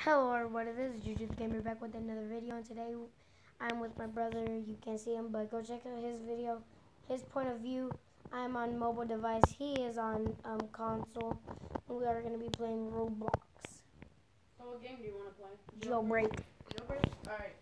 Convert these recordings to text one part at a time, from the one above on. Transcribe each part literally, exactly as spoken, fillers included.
Hello everybody, this is Juju the Gamer back with another video, and today I'm with my brother. You can't see him, but go check out his video, his point of view. I'm on mobile device, he is on um, console, and we are going to be playing Roblox. So what game do you want to play? Jailbreak. Jailbreak? Alright.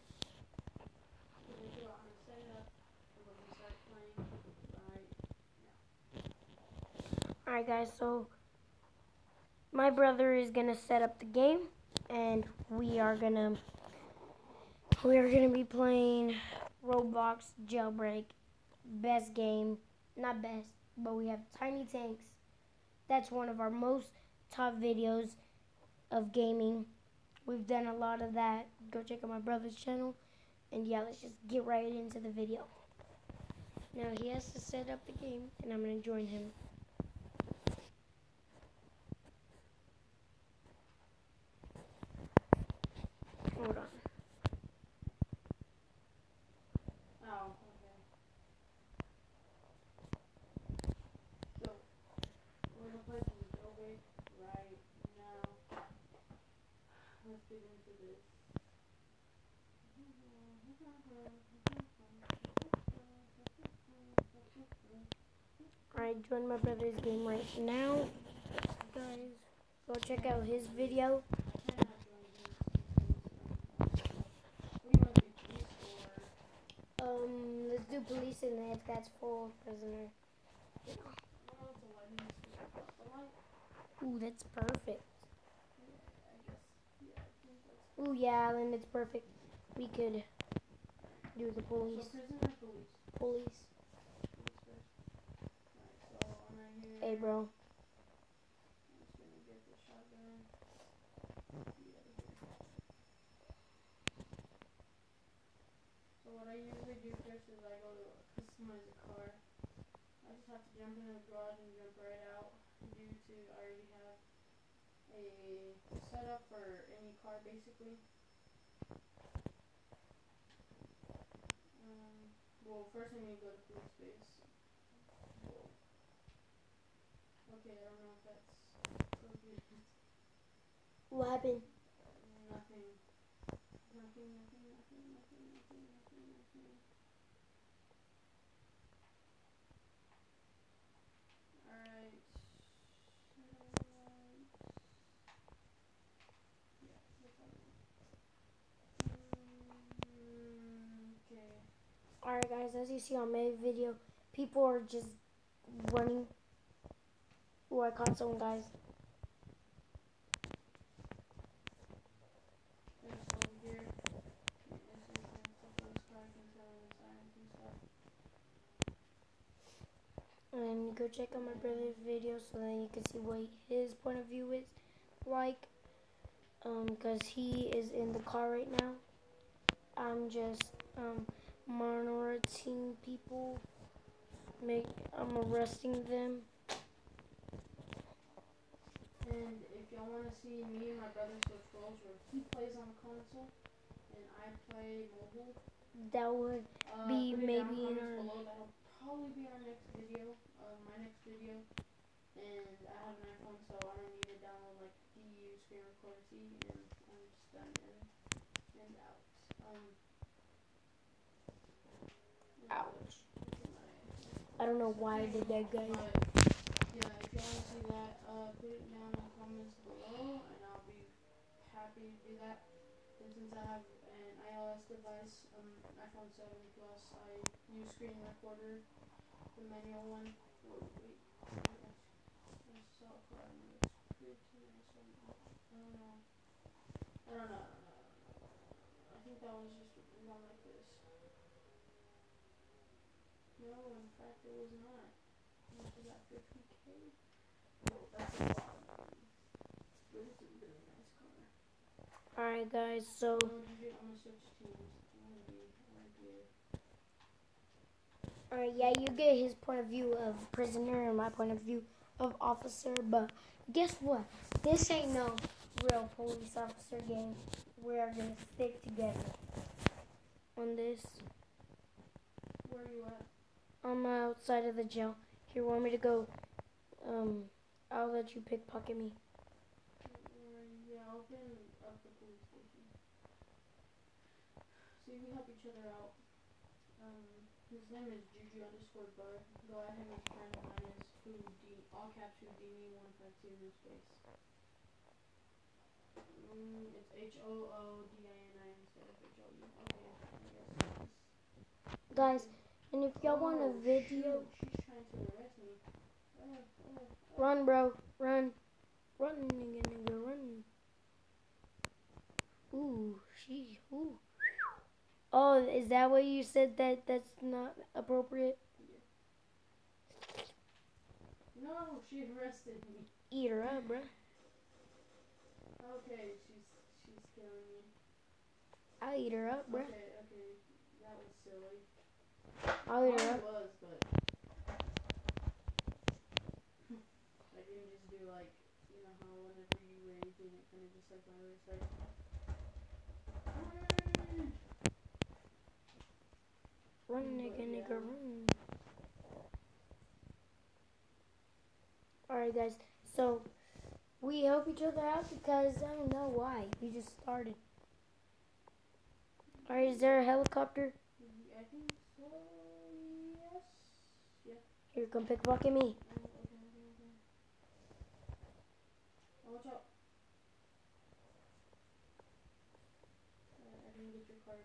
Alright guys, so my brother is going to set up the game, and we are going to we are going to be playing Roblox Jailbreak. Best game, not best, but we have Tiny Tanks. That's one of our most top videos of gaming. We've done a lot of that. Go check out my brother's channel. And yeah, let's just get right into the video. Now he has to set up the game, and I'm going to join him. Hold on. Oh, okay. So, we're going to play some Jailbreak right now. Let's get into this. Alright, join my brother's game right now. Guys, go check out his video. Um, let's do police, and if that's full prisoner. You know. Ooh, that's perfect. Ooh, yeah, Alan, it's perfect. We could do the police. So prison or police? Police. Alright, so I'm right here. Hey, bro. I'm just gonna get the shotgun. Get out of here. So what I usually do first is I go to customize a car. I just have to jump in the garage and jump right out due to I already have a setup for any car basically. Um, well, first I need to go to police base. Whoa. Okay, I don't know if that's appropriate. What happened? Nothing. Nothing, nothing, nothing, nothing, nothing, nothing, nothing. Alright. Yeah, that's all. Mm, okay. Alright, guys, as you see on my video, people are just running. Ooh, I caught someone, guys. And go check out my brother's video so then you can see what his point of view is like. Um, because he is in the car right now. I'm just um monitoring people. Make I'm arresting them. And if y'all want to see me and my brother switch roles where he plays on console and I play mobile, That would uh, be put it maybe down in comments our below. That'll probably be our next video, uh, my next video. And I have an iPhone, so I don't need to download like D U Screen Recorder C, and I'm just done in and out. Um, ouch. I don't know why I did that, guys. But, yeah, if y'all want to see that, uh, put it down in the comments below, and I'll be happy to do that. And since I have an iOS device, um, iPhone seven Plus, I use Screen Recorder, the manual one. Oh, wait, I saw a car and it looks pretty nice right now. I don't know. I don't know, I don't know, I don't know. I think that was just one like this. No, in fact it was not. How much is that, fifty K? Oh, that's a lot of money. But it's a really nice car. Alright, guys, so I'm gonna switch teams. I'm gonna be right here. alright, yeah, you get his point of view of prisoner and my point of view of officer, but guess what? This ain't no real police officer game. We are gonna stick together on this. Where are you at? I'm outside of the jail. Here, want me to go? Um, I'll let you pickpocket me. Where are you? Yeah, I'll open up the police station. See, we help each other out. Um, his name is Juju underscore bar. Go add him as a friend. Mine is Houdini, all caps Houdini one five two no space. Mm, it's H O O D I N I instead of H O U. Okay, I guess. Guys, and if y'all oh, want a video, shoot, she's trying to arrest me. Uh, uh, uh. run, bro, run, run, nigga, nigga, run. Ooh, she, ooh. Oh, is that what you said that that's not appropriate? Yeah. No, she arrested me. Eat her up, bro. Okay, she's she's killing me. I'll eat her up, bro. Okay, okay, that was silly. I'll eat her Well, up. it was, but I didn't just do like, you know how whenever you rage and it kind of just like violence, like. Run, But nigga, yeah. nigga, run. Alright, guys. So, we help each other out because I don't know why. We just started. Alright, is there a helicopter? I think so, yes. Yeah. Here, come pickpocket me. Oh, okay, okay, okay. Oh, watch out. Uh, I didn't get your card.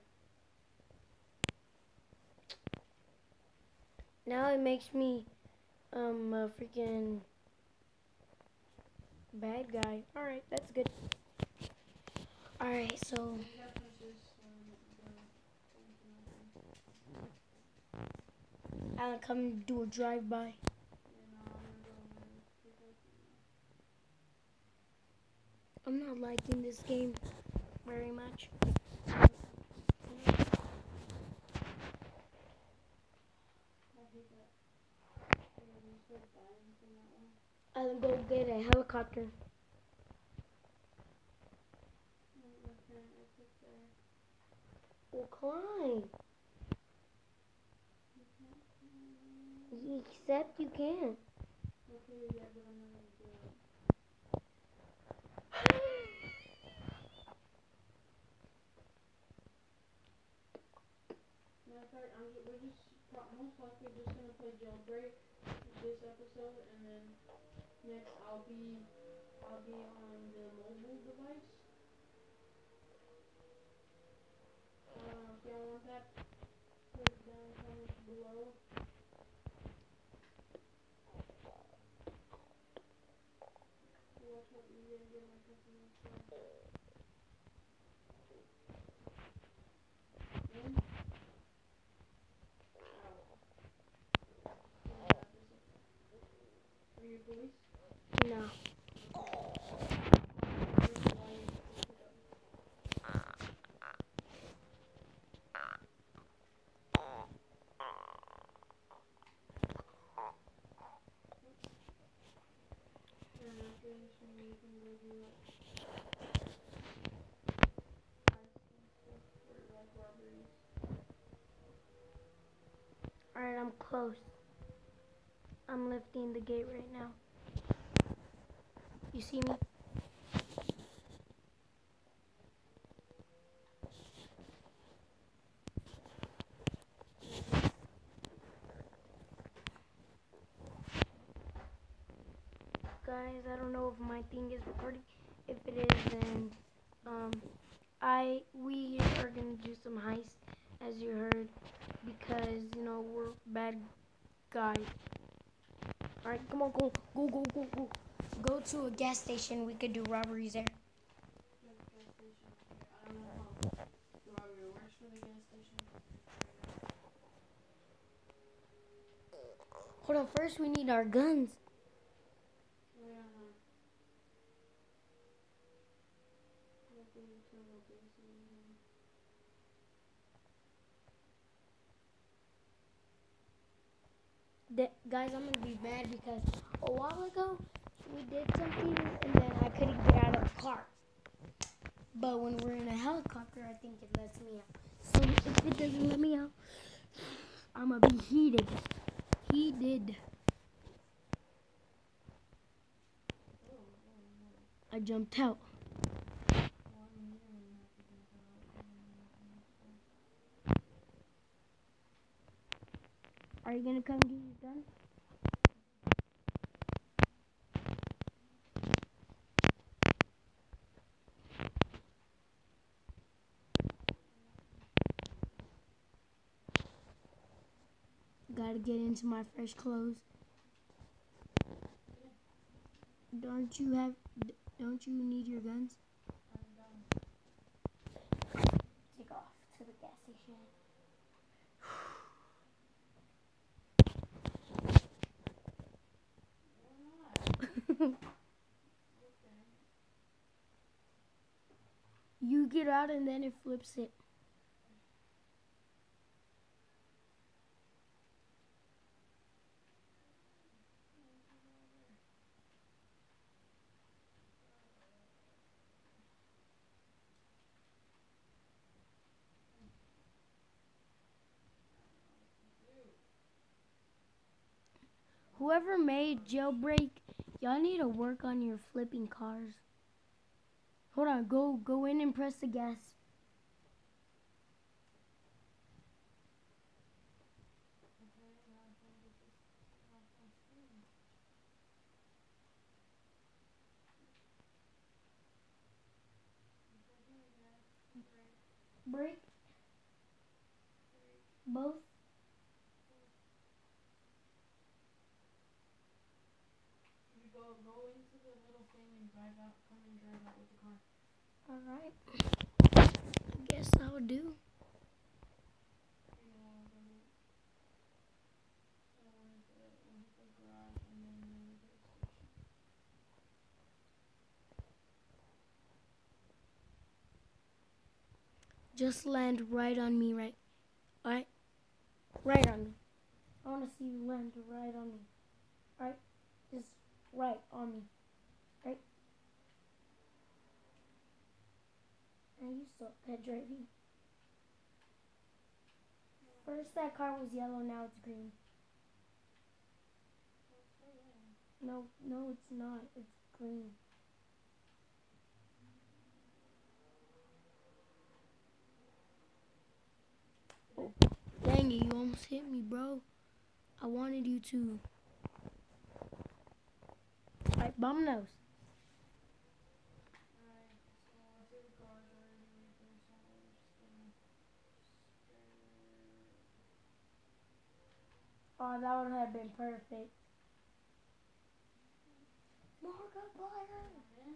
Now it makes me um a freaking bad guy. Alright, that's good. Alright, so I'll come do a drive-by. I'm not liking this game very much. I'll go get a helicopter. Well, climb. Except you can't. Okay, yeah, but I'm not gonna do it. Matter of fact, I'm just, we're just most likely just gonna play Jailbreak this episode, and then next I'll be I'll be on the mobile device. Uh, if y'all want that, put it down in the comments below. Watch out, you didn't get my customer stuff. In? Are you police? No. Alright, I'm close. I'm lifting the gate right now. You see me? Guys, I don't know if my thing is recording. If it is, then um, I we are gonna do some heist, as you heard, because you know we're bad guys. All right, come on, go, go, go, go, go. Go to a gas station. We could do robberies there. I don't know how the robbery works for the gas station. Hold on, first we need our guns. That, guys, I'm gonna be mad because a while ago we did something and then I couldn't get out of the car. But when we're in a helicopter, I think it lets me out. So if it doesn't let me out, I'm gonna be heated. Heated. I jumped out. you gonna come get your gun? Gotta get into my fresh clothes. Don't you have? Don't you need your guns? Take off to the gas station. You get out and then it flips it. Whoever made Jailbreak, y'all need to work on your flipping cars. Hold on, go go in and press the gas. Brake. Both. You go go into the little thing and drive out. Come and drive out with the car. All right. I guess I'll do. You know, I'm gonna. So we'll hit the we'll hit the garage and then the gas station. Just land right on me, right? Alright? Right on me. I want to see you land right on me. Alright? Just right on me. Right? And you suck at driving. First that car was yellow, now it's green. No, no it's not. It's green. Oh, dang it, you almost hit me, bro. I wanted you to. Alright, bum nose. Alright, so I see the cars already right there, so we're just gonna Oh, that would have been perfect. Markiplier!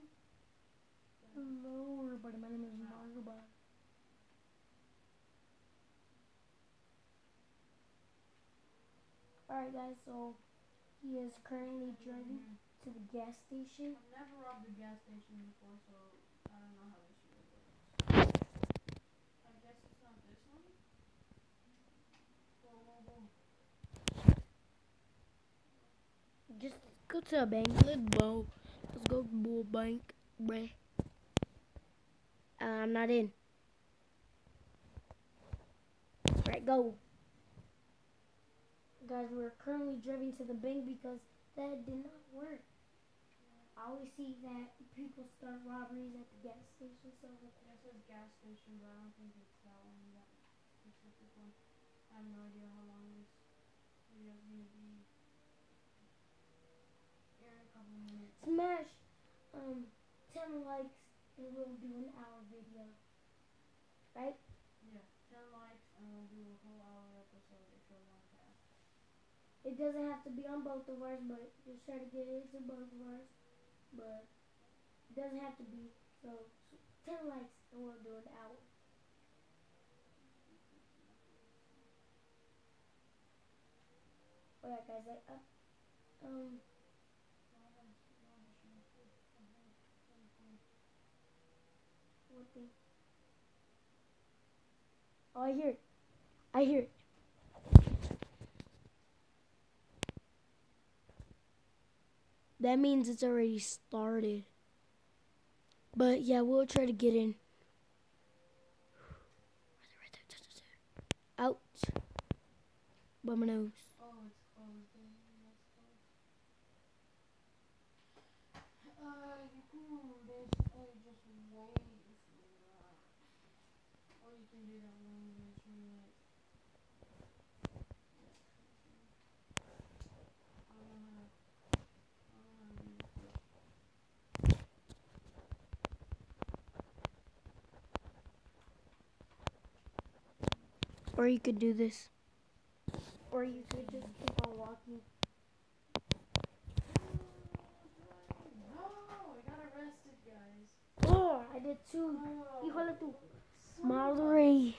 Hello, everybody. My name is Markiplier. Alright, guys, so he is currently driving to the gas station. I've never robbed a gas station before, so I don't know how this really works. I guess it's not this one. Whoa, whoa, whoa. Just go to a bank. Let's go. Let's go to a bank, bruh. Uh, I'm not in. Alright, go. Guys, we're currently driving to the bank because that did not work. I always see that people start robberies at the gas station, so It says gas station, but I don't think it's that one, that specific one. I have no idea how long this video is gonna be. Here in a couple of minutes. smash um ten likes and we'll do an hour video. Right? Yeah, ten likes and we'll do a whole hour episode if you want that. It doesn't have to be on both of ours, but just try to get it to both of ours. But it doesn't have to be. So ten likes and we'll do an hour. Alright guys, I, uh, um what thing? Oh, I hear it. I hear it. That means it's already started. But yeah, we'll try to get in. Out. By my nose. Oh, it's closed. Then that's closed. Uh, you can basically just wait for that. Or you can do that one eventually, like. Or you could do this. Or you could just keep on walking. No, I got arrested, guys. Oh, I did too. Oh, Híjole tú. son Madre.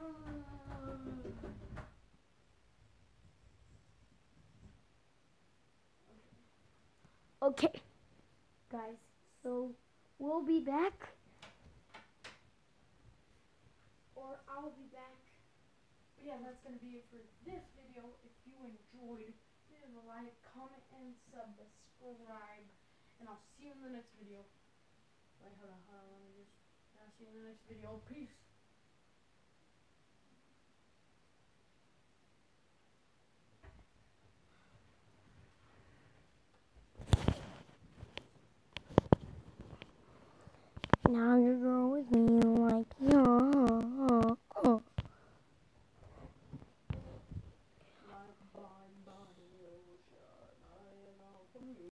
Okay, guys, so we'll be back. Or I'll be back. But yeah, that's going to be it for this video. If you enjoyed, leave a like, comment, and subscribe. And I'll see you in the next video. Wait, hold on, hold on, let me just, I'll see you in the next video. Peace. Now you're going